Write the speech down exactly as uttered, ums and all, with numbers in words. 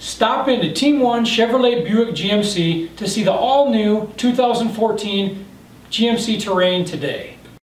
Stop into Team One Chevrolet Buick G M C to see the all-new two thousand fourteen G M C Terrain today.